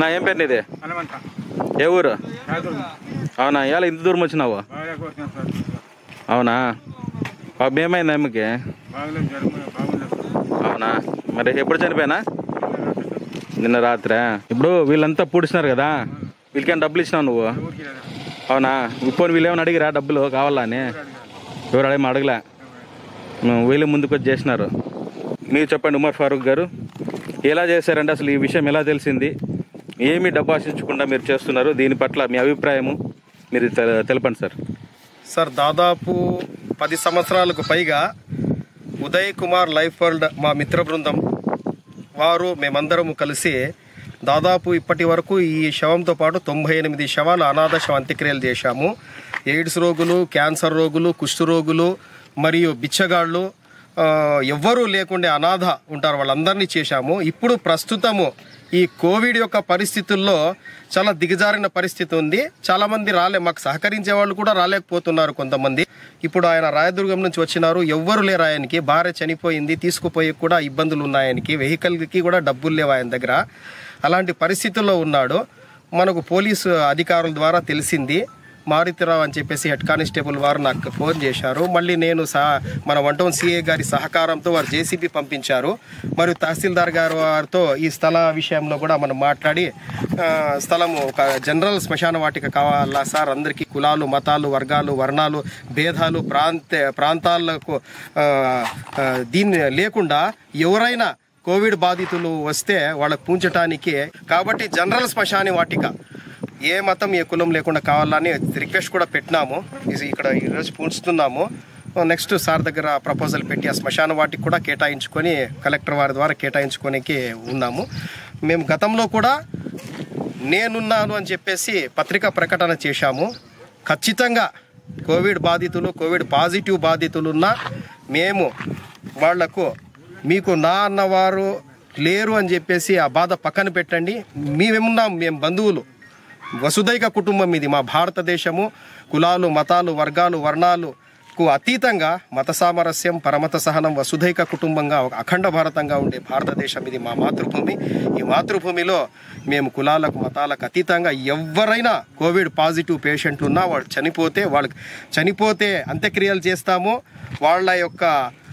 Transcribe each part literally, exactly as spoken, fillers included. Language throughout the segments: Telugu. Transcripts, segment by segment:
నా ఏం పేరు నీది? ఏ ఊరు? అవునా, ఇవాళ ఇంత దూరం వచ్చినావు? అవునా, పాపం ఏమైంది అమ్మకి? అవునా, మరి ఎప్పుడు చనిపోయినా? నిన్న రాత్రే. ఇప్పుడు వీళ్ళంతా పూడిస్తున్నారు కదా, వీళ్ళకేం డబ్బులు ఇచ్చినావు నువ్వు? అవునా, ఇప్పుడు వీళ్ళు ఏమైనా అడిగిరా డబ్బులు కావాలా అని? ఎవరు అడిగి అడగలే, వీళ్ళు ముందుకు వచ్చి చేసినారు. మీరు చెప్పండి ఉమర్ ఫారూక్ గారు, ఎలా చేశారంటే అసలు ఈ విషయం ఎలా తెలిసింది? ఏమీ డబ్బు ఆశించకుండా మీరు చేస్తున్నారు, దీని పట్ల మీ అభిప్రాయము మీరు తెలపండి సార్. సార్, దాదాపు పది సంవత్సరాలకు పైగా ఉదయ్ కుమార్ లైఫ్ వరల్డ్ మా మిత్ర బృందం వారు మేమందరము కలిసి దాదాపు ఇప్పటి వరకు ఈ శవంతో పాటు తొంభై ఎనిమిది శవాలు అనాథ శవ అంత్యక్రియలు చేశాము. ఎయిడ్స్ రోగులు, క్యాన్సర్ రోగులు, కుష్టు రోగులు మరియు బిచ్చగాళ్ళు ఎవ్వరూ లేకుండే అనాథ ఉంటారు, వాళ్ళందరినీ చేశాము. ఇప్పుడు ప్రస్తుతము ఈ కోవిడ్ యొక్క పరిస్థితుల్లో చాలా దిగజారిన పరిస్థితి ఉంది. చాలామంది రాలే, మాకు సహకరించే వాళ్ళు కూడా రాలేకపోతున్నారు కొంతమంది. ఇప్పుడు ఆయన రాయదుర్గం నుంచి వచ్చినారు, ఎవ్వరు లేరు ఆయనకి, భార్య చనిపోయింది, తీసుకుపోయి కూడా ఇబ్బందులు ఉన్నాయి ఆయనకి, వెహికల్కి కూడా డబ్బులు లేవు ఆయన దగ్గర. అలాంటి పరిస్థితుల్లో ఉన్నాడు. మనకు పోలీసు అధికారుల ద్వారా తెలిసింది. మారుతిరావు అని చెప్పేసి హెడ్ కానిస్టేబుల్ వారు నాకు ఫోన్ చేశారు. మళ్ళీ నేను సహా మన వంటవన్ సిఏ గారి సహకారంతో వారు జేసీబీ పంపించారు. మరియు తహసీల్దార్ గారు వారితో ఈ స్థల విషయంలో కూడా మనం మాట్లాడి స్థలము ఒక జనరల్ శ్మశాన వాటిక కావాలా సార్, అందరికీ కులాలు, మతాలు, వర్గాలు, వర్ణాలు, భేదాలు, ప్రాంత ప్రాంతాలకు దీన్ని లేకుండా ఎవరైనా కోవిడ్ బాధితులు వస్తే వాళ్ళకు పూంచటానికి కాబట్టి జనరల్ శ్మశాన వాటిక ఏ మతం ఏ కులం లేకుండా కావాలని రిక్వెస్ట్ కూడా పెట్టినాము. ఇక్కడ ఈరోజు పూంచుతున్నాము. నెక్స్ట్ సార్ దగ్గర ప్రపోజల్ పెట్టి ఆ శ్మశాన వాటికి కూడా కేటాయించుకొని కలెక్టర్ వారి ద్వారా కేటాయించుకోనికి ఉన్నాము. మేము గతంలో కూడా నేనున్నాను అని చెప్పేసి పత్రికా ప్రకటన చేశాము. ఖచ్చితంగా కోవిడ్ బాధితులు, కోవిడ్ పాజిటివ్ బాధితులున్నా మేము వాళ్లకు మీకు నా అన్నవారు లేరు అని చెప్పేసి ఆ బాధ పక్కన పెట్టండి, మేమేమున్నాం, మేము బంధువులు, వసుదైక కుటుంబం ఇది. మా భారతదేశము కులాలు, మతాలు, వర్గాలు, వర్ణాలకు అతీతంగా మత సామరస్యం, పరమత సహనం, వసుదైక కుటుంబంగా అఖండ భారతంగా ఉండే భారతదేశం ఇది మా మాతృభూమి. ఈ మాతృభూమిలో మేము కులాలకు, మతాలకు అతీతంగా ఎవరైనా కోవిడ్ పాజిటివ్ పేషెంట్లు ఉన్నా వాళ్ళు చనిపోతే వాళ్ళకి చనిపోతే అంత్యక్రియలు చేస్తాము. వాళ్ళ యొక్క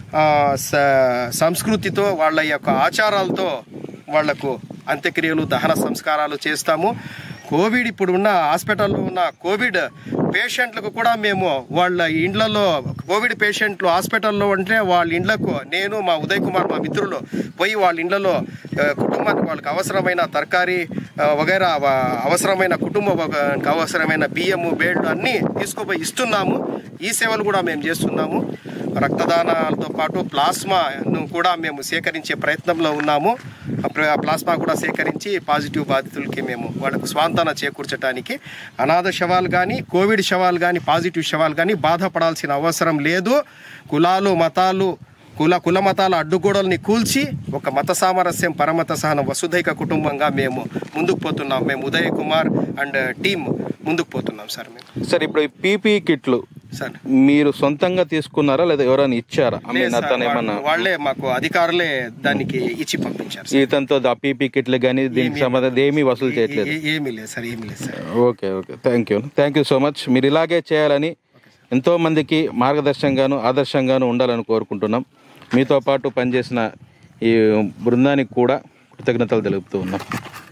సంస్కృతితో, వాళ్ళ యొక్క ఆచారాలతో వాళ్లకు అంత్యక్రియలు, దహన సంస్కారాలు చేస్తాము. కోవిడ్ ఇప్పుడు ఉన్న హాస్పిటల్లో ఉన్న కోవిడ్ పేషెంట్లకు కూడా మేము వాళ్ళ ఇండ్లలో, కోవిడ్ పేషెంట్లు హాస్పిటల్లో ఉంటే వాళ్ళ ఇండ్లకు నేను మా ఉదయ్ కుమార్ మా మిత్రులు పోయి వాళ్ళ ఇండ్లలో కుటుంబానికి వాళ్ళకి అవసరమైన తరకారీ వగైరా అవసరమైన కుటుంబానికి అవసరమైన బియ్యము, బేళ్ళు అన్నీ తీసుకుపోయి ఇస్తున్నాము. ఈ సేవలు కూడా మేము చేస్తున్నాము. రక్తదానాలతో పాటు ప్లాస్మాను కూడా మేము సేకరించే ప్రయత్నంలో ఉన్నాము. ప్లాస్మా కూడా సేకరించి పాజిటివ్ బాధితులకి మేము వాళ్ళకు స్వాంతన చేకూర్చడానికి అనాథ శవాలు కానీ, కోవిడ్ శవాలు కానీ, పాజిటివ్ శవాలు కానీ బాధపడాల్సిన అవసరం లేదు. కులాలు, మతాలు, కుల కుల మతాల అడ్డుగోడల్ని కూల్చి ఒక మత సామరస్యం, పరమత సహనం, వసుదైక కుటుంబంగా మేము ముందుకు పోతున్నాం. మేము ఉదయ్ కుమార్ అండ్ టీమ్ ముందుకు పోతున్నాం సార్. మేము సార్ ఇప్పుడు ఈ పీపీ కిట్లు సార్ మీరు సొంతంగా తీసుకున్నారా లేదా ఎవరైనా ఇచ్చారా? వాళ్ళే మాకు అధికారులే దానికి ఇచ్చి పంపించారు. ఇతనితో పీపీ కిట్లు కానీ దీనికి సంబంధించి ఏమీ వసూలు చేయట్లేదు? ఏమీ లేదు సార్, ఏమీ లేదు sir. Okay okay thank you thank you so much. మీరు ఇలాగే చేయాలని ఎంతో మందికి మార్గదర్శకంగాను ఆదర్శంగాను ఉండాలని కోరుకుంటున్నాం. మీతో పాటు పనిచేసిన ఈ బృందానికి కూడా కృతజ్ఞతలు తెలుపుతూ ఉన్నాం.